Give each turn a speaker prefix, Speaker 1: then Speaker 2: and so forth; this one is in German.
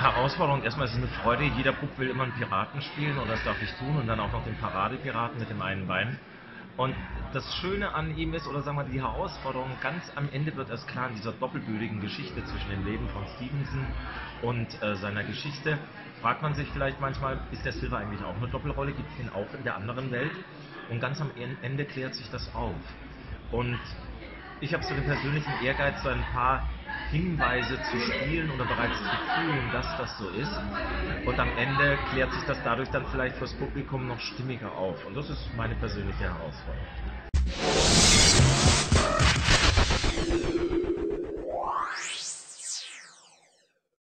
Speaker 1: Herausforderung, erstmal ist es eine Freude, jeder Bub will immer einen Piraten spielen und das darf ich tun und dann auch noch den Paradepiraten mit dem einen Bein. Und das Schöne an ihm ist, oder sagen wir die Herausforderung, ganz am Ende wird erst klar in dieser doppelbödigen Geschichte zwischen dem Leben von Stevenson und seiner Geschichte, fragt man sich vielleicht manchmal, ist der Silver eigentlich auch eine Doppelrolle, gibt es ihn auch in der anderen Welt? Und ganz am Ende klärt sich das auf. Und ich habe so den persönlichen Ehrgeiz, so ein paar Hinweise zu spielen oder bereits zu fühlen, dass das so ist. Und am Ende klärt sich das dadurch dann vielleicht fürs Publikum noch stimmiger auf. Und das ist meine persönliche Herausforderung.